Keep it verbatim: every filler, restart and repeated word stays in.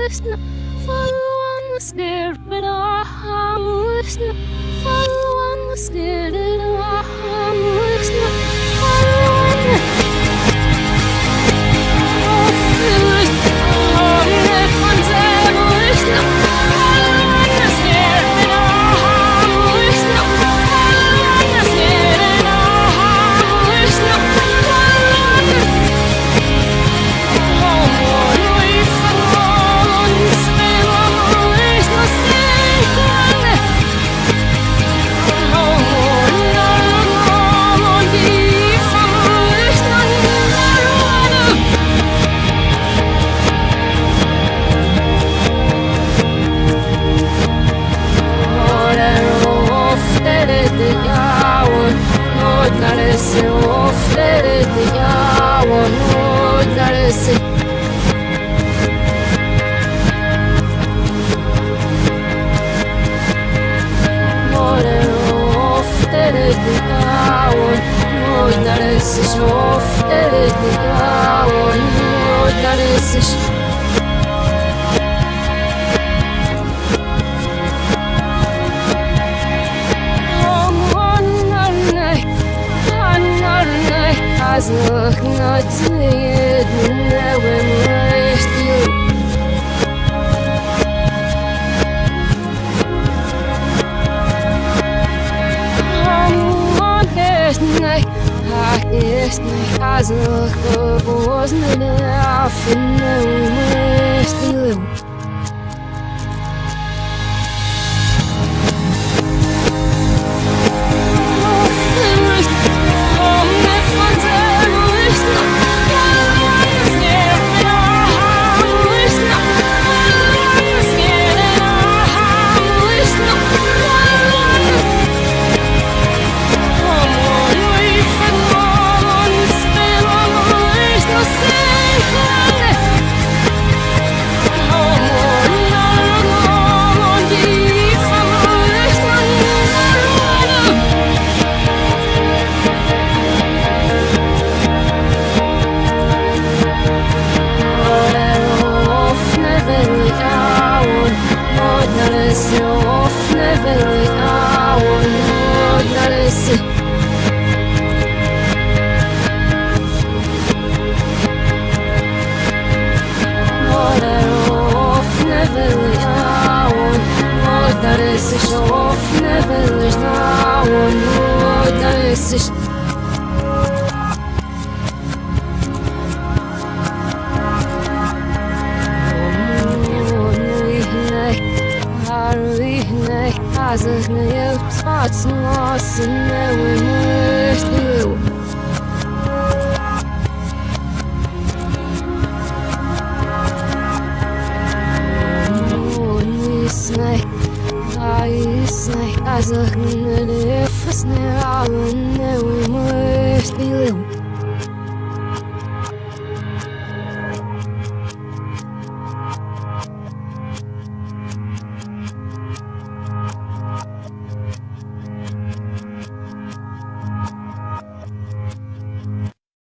listen, follow on the stair, but I'm listening, follow on the stair, but I'm listening, follow on the se offre di diavolo dare se more offre di diavolo dare se offre di diavolo dare se As look not to it, never rest you. I'm on this night, I guess night. As look up wasn't enough, and never rest you. As if new spots lost and never missed you. Oh, and we snake, I snake, as if new